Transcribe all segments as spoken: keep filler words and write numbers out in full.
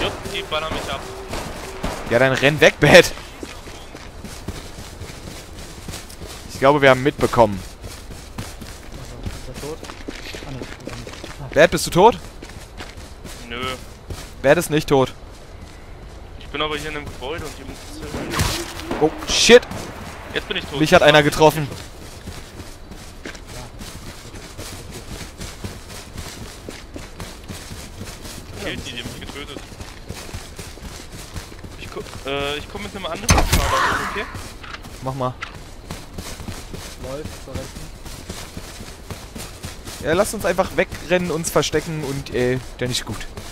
stirb, die ballern mich ab. Ja, dann renn weg, Bad. Ich glaube, wir haben mitbekommen. Ist er tot? Ah, ne, ah. Bad, bist du tot? Nö. Bad ist nicht tot. Ich bin aber hier in einem Gebäude und die muss... Oh, shit. Jetzt bin ich tot. Mich hat einer getroffen. Killt die, die haben mich getötet. Ich, ko äh, ich komme mit einem anderen Fahrer, okay? Mach mal. Läuft, verrecken. Ja, lass uns einfach wegrennen, uns verstecken und, äh, dann ist gut.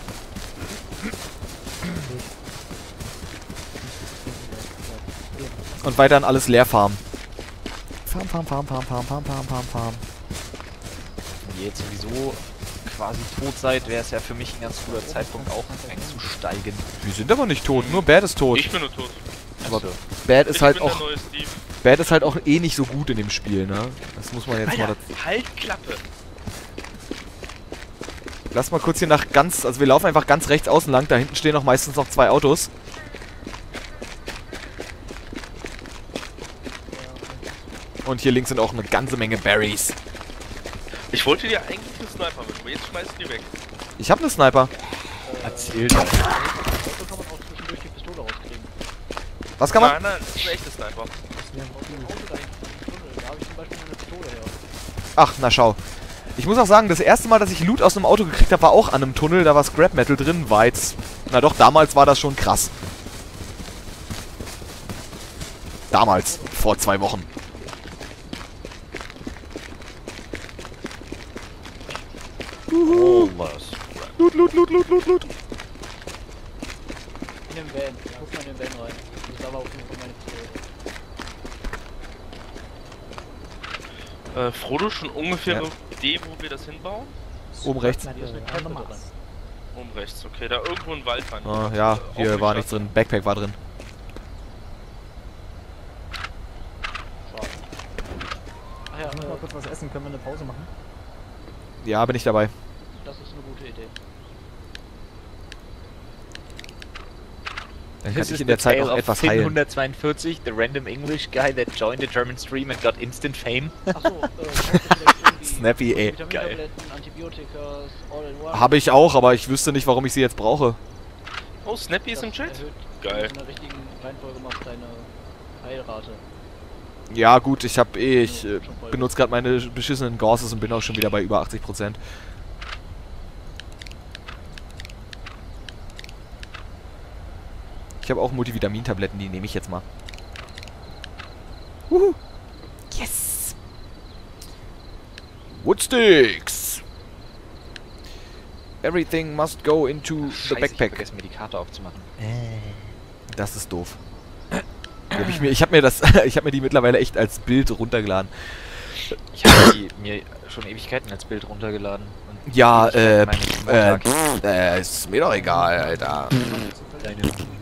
Und weiter an alles leer farmen. Farm, farm, farm, farm, farm, farm, farm, farm, farm. Wenn ihr jetzt sowieso quasi tot seid, wäre es ja für mich ein ganz guter Zeitpunkt auch einzusteigen. Wir sind aber nicht tot, nur Bad ist tot. Ich bin nur tot. Aber Achso. Bad ist ich halt bin auch... der neue Steve. Bad ist halt auch eh nicht so gut in dem Spiel, ne? Das muss man jetzt Alter, mal dazu... halt Klappe. Lass mal kurz hier nach ganz... Also wir laufen einfach ganz rechts außen lang. Da hinten stehen auch meistens noch zwei Autos. Und hier links sind auch eine ganze Menge Berries. Ich wollte dir eigentlich einen Sniper mit, aber jetzt schmeißt du die weg. Ich habe eine Sniper. Erzählt. Auto kann man auch zwischendurch die Pistole rauskriegen. Was kann man? Nein, nein, das ist ein echter Sniper. Ja, aus dem Auto da hinten im Tunnel, da habe ich zum Beispiel eine Pistole her. Ach, na schau. Ich muss auch sagen, das erste Mal, dass ich Loot aus einem Auto gekriegt habe, war auch an einem Tunnel. Da war Scrap Metal drin. War jetzt... Na doch, damals war das schon krass. Damals. Vor zwei Wochen. Oh, was? Loot, Loot, Loot, Loot, Loot, Loot. In den Van, guck mal in den Van rein. Das war auf jeden Fall meine Pistole. Äh, Frodo, schon ungefähr Ja. eine Idee, wo wir das hinbauen? Oben rechts. Hier ist eine Camper drin. Oben rechts, okay, da irgendwo ein Wald rein. Oh, ja, Äh, hier auf war die nichts Stadt. drin. Backpack war drin. Schade. Ach ja, Ich muss äh, mal kurz was essen, können wir eine Pause machen? Ja, bin ich dabei. das ist eine gute Idee. Dann kann This ich is in der the Zeit tale noch of etwas Finn heilen. hundertzweiundvierzig, the random English guy that joined the German stream and got instant fame. Achso, äh, brauchst du vielleicht irgendwie Snappy, ey. Vitamintabletten, Antibiotika, all in one. Habe ich auch, aber ich wüsste nicht, warum ich sie jetzt brauche. Oh, Snappy ist im Das Chat? erhöht, Geil. Wenn du in der richtigen Reihenfolge machst, deine Heilrate. Ja gut, ich habe eh, ich Ja, äh, schon voll. benutze gerade meine beschissenen Gauzes und bin auch schon wieder bei über achtzig Prozent. Ich habe auch Multivitamintabletten, die nehme ich jetzt mal. Wuhu. Yes! Woodsticks! Everything must go into the Scheiße, ich backpack. vergessen mir die Karte aufzumachen. Das ist doof. Die hab ich mir, ich habe mir das, ich habe mir die mittlerweile echt als Bild runtergeladen. Ich habe die mir schon Ewigkeiten als Bild runtergeladen. Und Ja, äh, Ewigkeiten äh, meinen pff, äh, ist mir doch egal, Alter. Deine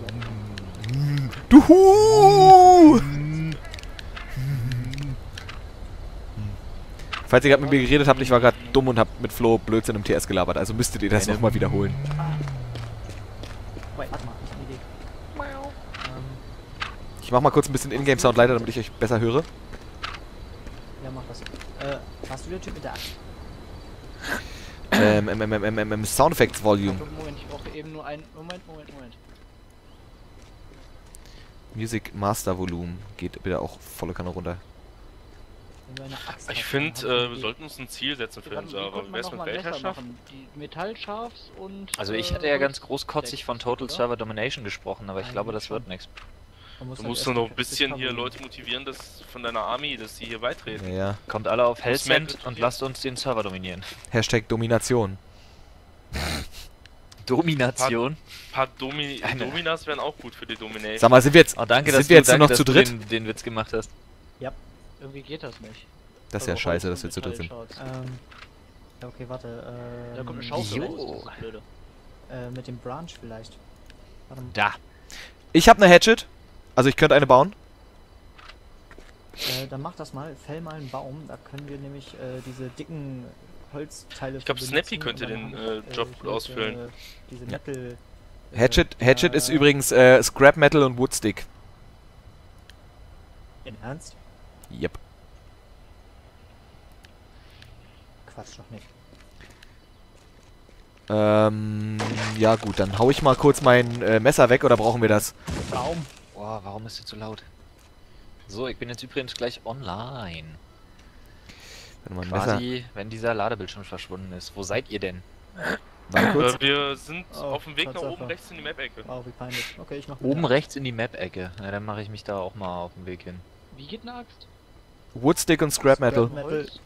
Du Hu! Falls ihr gerade mit mir geredet habt, ich war gerade dumm und hab mit Flo Blödsinn im T S gelabert, also müsstet ihr das Meine- nochmal wiederholen. Wait, warte mal, ich hab eine Idee. Ähm, Ich mach mal kurz ein bisschen Ingame-Sound leider, damit ich euch besser höre. ja, mach das. Äh, warst du der Typ mit der Axt? Ähm, ähm, ähm, ähm, ähm, ähm, Sound Effects Volume. Moment, ich brauche eben nur einen. Moment, Moment, Moment. Music Master Volume. Geht bitte auch volle Kanne runter. Wenn du eine Axt Ich hast, finde, dann hab ich eine äh, wir Idee. sollten uns ein Ziel setzen für den Warte, wie Server. konnte man Wer ist noch mit mal besser Weltherrschaft? machen? Die Metallscharfs und. Also ich äh, hatte ja ganz Holz- großkotzig von Total Server Domination gesprochen, aber ich glaube, das wird nichts. Man muss Du halt musst erst doch noch mal ein bisschen hier Discovery- Leute motivieren, dass von deiner Army, dass sie hier beitreten. Ja, ja. Kommt alle auf Muss Hellsend man- und lasst uns den Server dominieren. Hashtag Domination. Domination? Ein paar Domi Eine- Dominas wären auch gut für die Domination. Sag mal, sind wir jetzt, Oh, danke, sind dass wir du, jetzt nur danke, noch zu dass du dritt? Den, den Witz gemacht hast. Irgendwie geht das nicht. Das ist ja Also scheiße, Holz dass wir und zu dritt sind. Metallscharts. Ähm, ja, okay, warte. Ähm, Da kommt eine Schaufel Jo. raus, das ist blöde. Äh, mit dem Branch vielleicht. Warte mal. Da. Ich habe eine Hatchet. Also ich könnte eine bauen. Äh, dann mach das mal. Fäll mal einen Baum. Da können wir nämlich äh, diese dicken Holzteile Ich glaub, für Snappy benutzen könnte und dann den, haben wir, äh, Job hier ausfüllen. Diese, diese Ja. Metal Hatchet, Hatchet Äh, ist übrigens äh, Scrap Metal und Woodstick. In Ernst? Yep. Quatsch doch nicht. Ähm, ja gut, dann hau ich mal kurz mein äh, Messer weg, oder brauchen wir das? Baum. Boah, warum ist der zu laut? So, ich bin jetzt übrigens gleich online. Warte mal, ein Messer. Quasi, wenn dieser Ladebildschirm verschwunden ist. Wo seid ihr denn? Warte kurz. Äh, wir sind Oh, auf dem Weg nach Tatsache. oben rechts in die Map-Ecke. Wow, wie peinlich. Okay, ich mach mit Oben der- rechts in die Map-Ecke. Na, dann mache ich mich da auch mal auf den Weg hin. Wie geht eine Axt? Woodstick und Scrap Metal. Metal. Holz?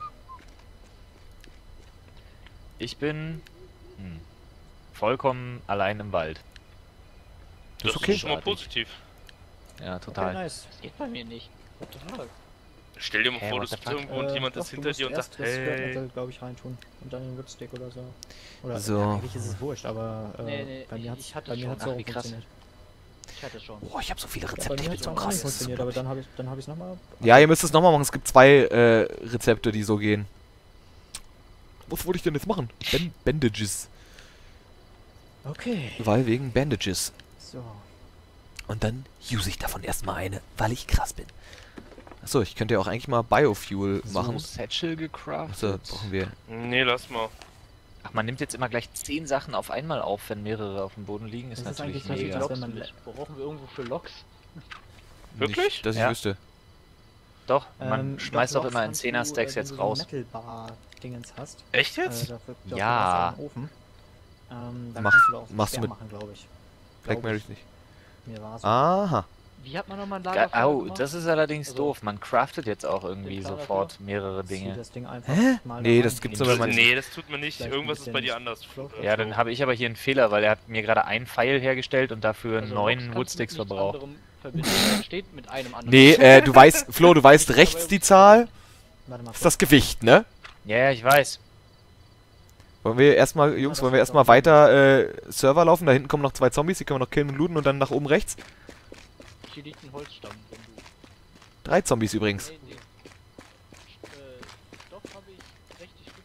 Ich bin hm, vollkommen allein im Wald. Das ist Das okay. ist schon mal positiv. Ja, Okay, total. nice. Das geht bei mir nicht. What the fuck? Stell dir mal Hey, vor, what du the sitzt fuck? irgendwo und jemand doch, ist du hinter musst dir und erst sagt, das Scrap hey. Metal, glaube ich, reintun. Und dann den Woodstick oder so. Oder So. Ja, eigentlich ist es wurscht, aber äh, Nee, nee, bei mir ich- hat's, ich hatte bei mir schon. hat's Ach, auch wie krass. funktioniert. Ich hatte schon. Boah, ich habe so viele Ja, Rezepte, bei ich mir bin hat's so auch krass. nicht Das ist funktioniert, aber unglaublich. dann habe ich dann habe ich nochmal. Ja, ihr müsst es nochmal machen. Es gibt zwei äh, Rezepte, die so gehen. Was wollte ich denn jetzt machen? Ben Bandages. Okay. Weil wegen Bandages. So. Und dann use ich davon erstmal eine, weil ich krass bin. Achso, ich könnte ja auch eigentlich mal Biofuel machen. So Satchel gecraftet. Achso, brauchen wir. Nee, lass mal. Ach, man nimmt jetzt immer gleich zehn Sachen auf einmal auf, wenn mehrere auf dem Boden liegen. Ist Das ist natürlich eigentlich mega. relativ Loks wenn man- mit. Brauchen wir irgendwo für Loks? Wirklich? Nicht, dass ich Ja. wüsste. Doch, man Ähm, schmeißt doch, auch immer in kannst zehner du, Stacks äh, wenn jetzt du so raus. Metal-Bar-Dingens hast. Echt Äh, jetzt? dafür, dafür Ja. hast du einen Ofen. Ähm, dann Mach- kannst du da auch machst du schwer mit machen, glaube ich. Black Glaub Mary ich. nicht. Mir war so. Aha. Wie hat man nochmal ein Ge Lagerfeuer Au, gemacht? das ist allerdings Also, doof. Man craftet jetzt auch irgendwie den Plan sofort dafür? mehrere Zieh Dinge. das Ding einfach Hä? mal Nee, da das rein. gibt's nur, wenn man- Nee, das tut man nicht. Vielleicht Irgendwas ein ist bei dir bisschen anders. Flo- Äh, Ja, dann habe ich aber hier einen Fehler, weil er hat mir gerade einen Pfeil hergestellt und dafür also neun Loks kannst du Woodsticks mit nichts verbraucht. anderem verbinden. Da steht mit einem anderen. Nee, äh, du weißt, Flo, du weißt rechts die Zahl. Warte mal. Das ist das Gewicht, ne? Ja, ja, ich weiß. Wollen wir erstmal, Jungs, das wollen wir ist erstmal auch- weiter äh, Server laufen? Da hinten kommen noch zwei Zombies, die können wir noch killen und looten und dann nach oben rechts. Hier liegt ein Holzstamm, wenn du. Drei Zombies übrigens. Nee, nee. Äh, doch habe ich sechzig Stück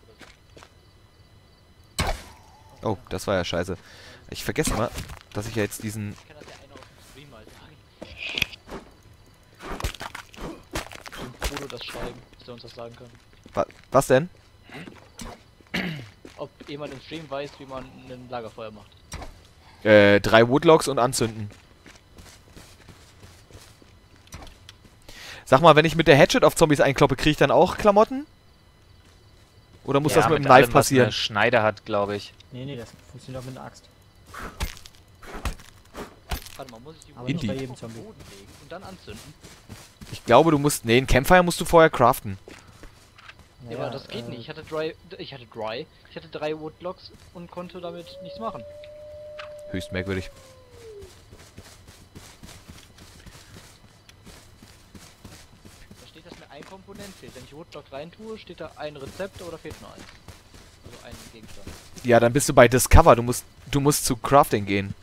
oder so. Oh, das war ja scheiße. Ich vergesse immer, dass ich ja jetzt diesen... Ich kann das ja einer auf dem Stream mal sagen. Dem Frodo das schreiben, dass er uns das sagen kann. Wa was denn? Ob jemand im Stream weiß, wie man ein Lagerfeuer macht. Äh, drei Woodlogs und anzünden. Sag mal, wenn ich mit der Hatchet auf Zombies einkloppe, kriege ich dann auch Klamotten? Oder muss ja, das mit dem allem, Knife was passieren? eine Schneider hat, glaube ich. Nee, nee, das funktioniert auch mit einer Axt. Warte mal, muss ich die Aber nicht bei jedem auf den Zombie. Boden legen und dann anzünden? Ich glaube, du musst... Nee, ein Campfire musst du vorher craften. Ja, aber das geht äh, nicht. Ich hatte dry, ich hatte dry, ich hatte drei Woodblocks und konnte damit nichts machen. Höchst merkwürdig. Da steht, dass mir ein Komponent fehlt. Wenn ich Woodblock reintue, steht da ein Rezept, aber da fehlt nur eins. Also ein Gegenstand. Ja, dann bist du bei Discover. Du musst, du musst zu Crafting gehen.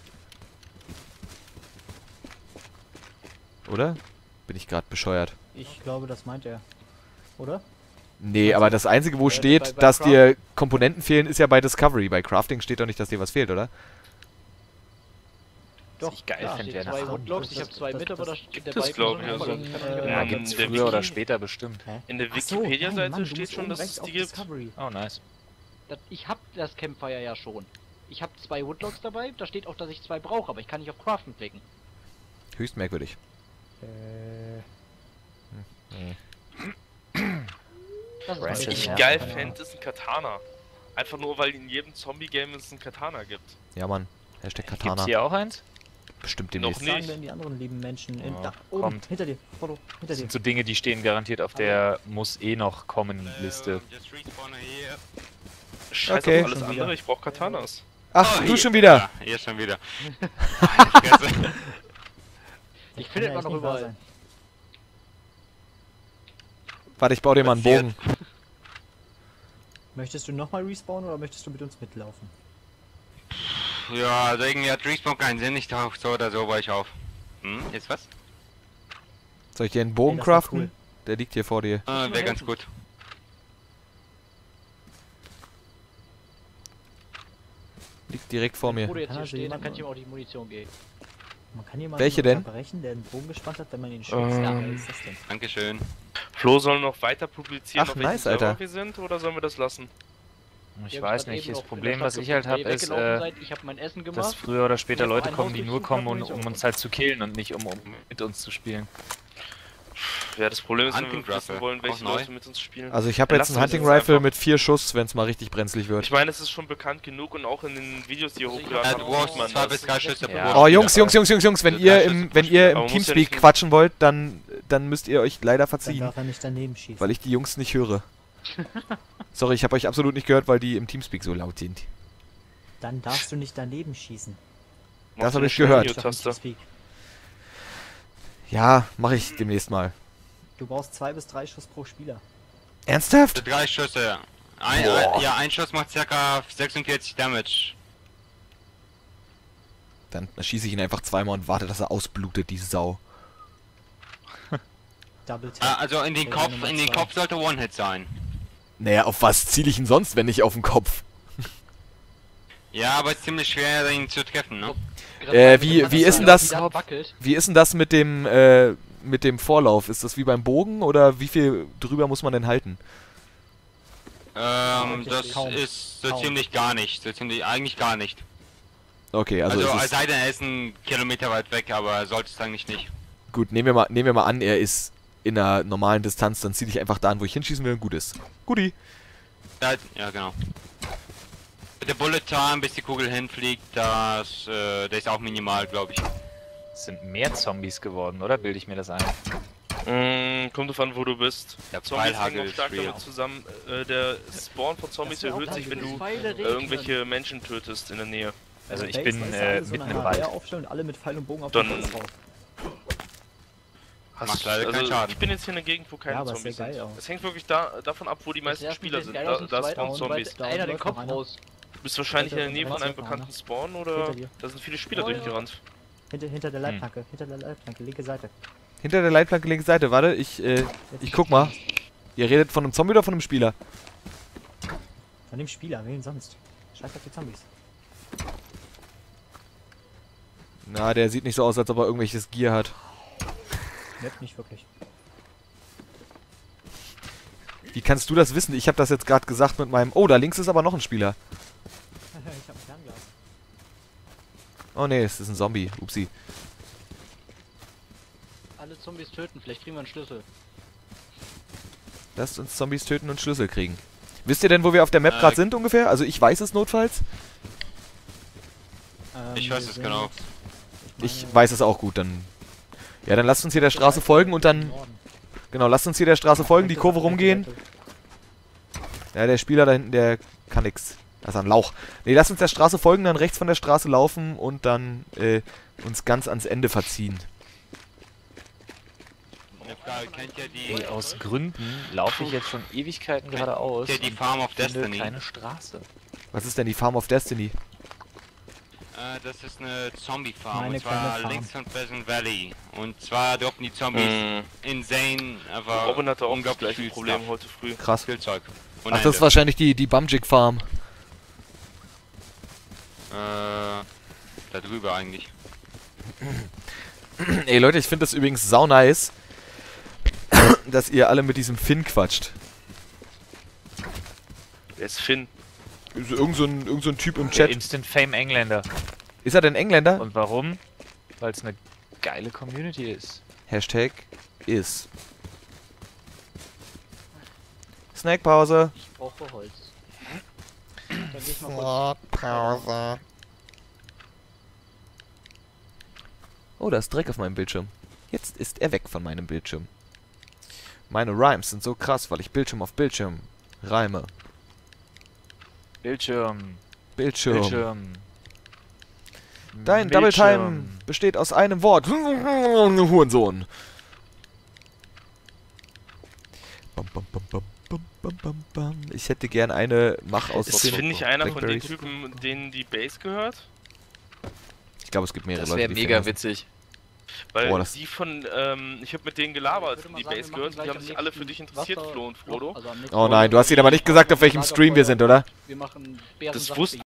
Oder? Bin ich gerade bescheuert? Ich glaube, das meint er. Oder? Nee, aber das Einzige, wo Ja, steht, bei- bei dass Craft- dir Komponenten fehlen, ist ja bei Discovery. Bei Crafting steht doch nicht, dass dir was fehlt, oder? Was ich geil Da fände, steht wäre zwei eine Woodblocks, Das- ich habe das- zwei das- mit, aber da das- steht der das Balken glaub schon ich, aber also- das kann Äh, ich Ja, Ähm, gibt's der früher oder Wiki- später bestimmt. Hä? In der Ach so, nein, Wikipedia-Seite Mann, du steht musst schon, oben dass es rechts auf die gibt. Discovery. Oh, nice. Das, ich habe das Campfire ja schon. Ich habe zwei Woodblocks dabei, da steht auch, dass ich zwei brauche, aber ich kann nicht auf Craften klicken. Höchst merkwürdig. Äh, Das ist Ranch halt ist Ich Ja, geil keine fände, ist ein Katana. Einfach nur, weil in jedem Zombie-Game es einen Katana gibt. Ja, Mann. Hashtag Gibt's Katana. hier auch eins? Bestimmt Noch demnächst. nicht. sagen denn die anderen lieben Menschen? In, Ja, da, oben, kommt. hinter dir, Foto, hinter Das dir. sind so Dinge, die stehen garantiert auf der muss eh noch kommen Liste. Scheiß Okay. auf alles Schon andere, wieder. ich brauche Katanas. Ach, Oh, du hier. schon wieder. Ja, hier schon wieder. Ich Kann finde ja immer echt noch nicht wahr überall. sein. Warte, ich baue dir mal einen Bogen. Möchtest du nochmal respawnen oder möchtest du mit uns mitlaufen? Ja, also irgendwie hat Respawn keinen Sinn. Ich tauche so oder so bei ich auf. Hm, jetzt was? Soll ich dir einen Bogen Ey, das wär craften? cool. Der liegt hier vor dir. Ah, mir wäre ganz helfen. gut. Liegt direkt vor mir. Wo du jetzt Kann hier also stehen, dann jemand kann ich mal- ihm auch die Munition geben. Man kann jemanden Welche denn? unterbrechen, der einen Bogen gespannt hat, wenn man ihn schützt. Ähm. Ja, wer ist das denn? Dankeschön. Flo, sollen wir noch weiter publizieren, Ach, auf welchem nice, Server Alter. wir sind, oder sollen wir das lassen? Ich Ihr weiß habt nicht, eben das noch Problem, in der was Stadt ich halt habe, ist, gelaufen äh, seid. Ich habe mein Essen dass gemacht. früher oder später Ich hab Leute einen kommen, die nur Hausdurchsuch kommen, um, gehabt, um Munition. uns halt zu killen und nicht um, um mit uns zu spielen. Ja, das Problem ist, wenn wir Hunting wissen Rifle, wollen, welche auch neu. Leute mit uns spielen. Also ich habe Dann jetzt lass einen uns Hunting das Rifle einfach- mit vier Schuss, wenn es mal richtig brenzlig wird. Ich meine, es ist schon bekannt genug und auch in den Videos, die ihr Also ich hochgeladen Ja, habt, du Oh, brauchst sieht man zwei das. bis drei Schüsse pro Ja. Wurf. Oh Jungs, Jungs, Jungs, Jungs, Jungs, wenn Also ihr drei im, Schüsse wenn pro ihr Spiel. im Aber man muss ja Teamspeak nicht- quatschen wollt, dann, dann müsst ihr euch leider Dann verziehen, darf er nicht daneben schießen. weil ich die Jungs nicht höre. Sorry, ich habe euch absolut nicht gehört, weil die im Teamspeak so laut sind. Dann darfst du nicht daneben schießen. Machst Das du hab eine ich gehört. Ist doch im Taste. Teamspeak. Ja, mache ich demnächst mal. Du brauchst zwei bis drei Schuss pro Spieler. Ernsthaft? Drei Schüsse. Ein, Boah. ein, ja, ein Schuss macht circa sechsundvierzig Damage. Dann schieße ich ihn einfach zweimal und warte, dass er ausblutet, die Sau. Double Tap. Ah, also in den Ja, Kopf, Nummer in den zwei. Kopf sollte One-Hit sein. Naja, auf was ziele ich ihn sonst, wenn nicht auf den Kopf? Ja, aber es ist ziemlich schwer, ihn zu treffen, ne? Äh, wie- wie ist denn das- Wieder wackelt. Wie ist denn das mit dem, äh, mit dem Vorlauf? Ist das wie beim Bogen oder wie viel drüber muss man denn halten? Ähm, Eigentlich das kaum. ist so Kaum. ziemlich gar nicht. So ziemlich, eigentlich gar nicht. Okay, also, Also, es es ist, sei denn, er ist ein Kilometer weit weg, aber sollte es eigentlich nicht. gut, nehmen wir, mal, nehmen wir mal an, er ist in einer normalen Distanz, dann ziele ich einfach da an, wo ich hinschießen will und gut ist. Guti. Ja, ja genau. Mit der Bullet Time, bis die Kugel hinfliegt, das, äh, der ist auch minimal, glaube ich. Es sind mehr Zombies geworden, oder? Bilde ich mir das ein? Mm, kommt drauf an, wo du bist. Der Zombies hängen Pfeilhagel auch ist stark real. damit zusammen. Äh, der Spawn von Zombies Das wär auch erhöht sich, wenn geil du Pfeile äh, regnen. irgendwelche Menschen tötest in der Nähe. Also ich Base, bin weißt du, äh, alle so mitten eine im Reihe Wald. aufstellen und alle mit Pfeil und Bogen auf Dann- den Base drauf. Macht leider keinen also, Schaden. ich bin jetzt hier in einer Gegend, wo keine Ja, aber es Zombies sieht geil sind. aus. Es hängt wirklich da, davon ab, wo die meisten Das Spieler sieht sind. geil Da, aus im da zweiten spawnen und Zombies. Da Einer den läuft Kopf noch einer. raus. Du bist wahrscheinlich in der Hinter- Nähe von einem hinter- bekannten Spawn oder Hinter dir. da sind viele Spieler Oh, ja. durchgerannt. Hinter, hinter der Leitplanke, hinter der Leitplanke, linke Seite. Hinter der Leitplanke linke Seite, warte, ich, äh, Jetzt ich guck mal. Ihr redet von einem Zombie oder von einem Spieler? Von dem Spieler, wen sonst? Scheiß auf die Zombies. Na, der sieht nicht so aus, als ob er irgendwelches Gear hat. Nicht, nicht wirklich. Wie kannst du das wissen? Ich habe das jetzt gerade gesagt mit meinem... Oh, da links ist aber noch ein Spieler. Ich hab ein Fernglas. Oh nee, es ist ein Zombie. Upsi. Alle Zombies töten, vielleicht kriegen wir einen Schlüssel. Lasst uns Zombies töten und Schlüssel kriegen. Wisst ihr denn, wo wir auf der Map Äh, gerade sind ungefähr? Also ich weiß es notfalls. Ähm, Ich weiß wir es sind- genau. Ich meine, weiß es auch gut, dann... Ja, dann lasst uns hier der Straße folgen und dann... Norden. Genau, lasst uns hier der Straße folgen, die Rechte Kurve Seite, rumgehen. rechte Seite. Ja, der Spieler da hinten, der kann nix. Das ist ein Lauch. Nee, lasst uns der Straße folgen, dann rechts von der Straße laufen und dann äh, uns ganz ans Ende verziehen. Nepal kennt ja die, Ey, aus Gründen laufe ich jetzt schon Ewigkeiten geradeaus kennt ja die und Farm of finde Destiny. keine Straße. Was ist denn die Farm of Destiny? Äh, das ist eine Zombie-Farm, Meine und zwar kleine Farm. links von Pleasant Valley. Und zwar droppen die Zombies Mm. insane, aber Robin hatte auch das unglaublich gleiche viel Problem Stuff. heute früh. Krass. Spielzeug. Und Ach, das ist wahrscheinlich die, die Bumjig Farm. Äh, da drüber eigentlich. Ey Leute, ich finde das übrigens sau nice, dass ihr alle mit diesem Finn quatscht. Wer ist Finn? So, irgend, so ein, irgend so ein Typ im Der Chat. Instant Fame Engländer. Ist er denn Engländer? Und warum? Weil es eine geile Community ist. Hashtag is. Snackpause. Ich brauche Holz. Dann geh ich mal kurz. Pause. Oh, da ist Dreck auf meinem Bildschirm. Jetzt ist er weg von meinem Bildschirm. Meine Rhymes sind so krass, weil ich Bildschirm auf Bildschirm reime. Bildschirm. Bildschirm. Bildschirm. Dein Double Time besteht aus einem Wort. Hurensohn. Bam, bam, bam, bam, bam, bam, bam, bam. Ich hätte gern eine Mach aus Ist Finn nicht einer von den Blackberries. Typen, denen die Base gehört? Ich glaube, es gibt mehrere Das Leute, wäre die mega Finn heißen. witzig. Weil Boah, das- die von, ähm, ich habe mit denen gelabert, Ich würde die mal sagen, Base wir gehört, machen die haben gleich sich am alle für nächsten dich interessiert, Wasser- Flo und Frodo. Also am nächsten Oh nein, du hast ihnen aber nicht gesagt, auf welchem Stream wir sind, oder? Wir machen Das Bärensaft wusste